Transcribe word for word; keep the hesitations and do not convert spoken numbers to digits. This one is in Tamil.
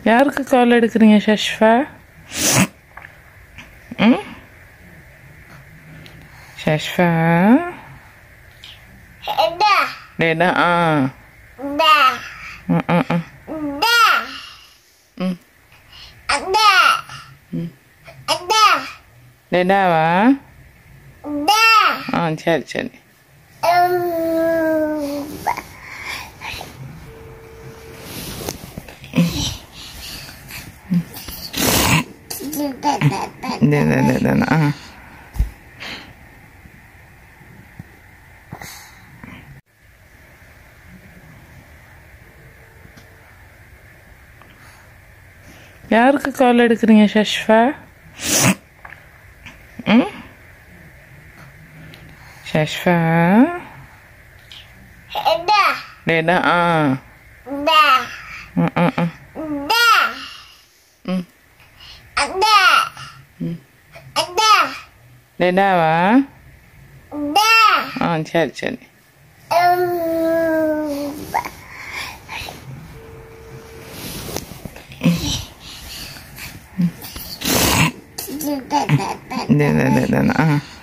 யாருக்கு கால் எடுக்கிறீங்க ஷஷ்வா? ம் ஷஷ்வா டேடா ஆ ம் ம் ம் ம் ம் டேடாவா? ஆ சரி சரி ஆ யாருக்கு கால் எடுக்கிறீங்க ஷஷ்வா? ம் ஷஷ்வா டேடா ஆ ம் ம் ம் ம் ம் டேடாவா? ஆ சரி சரி ஆ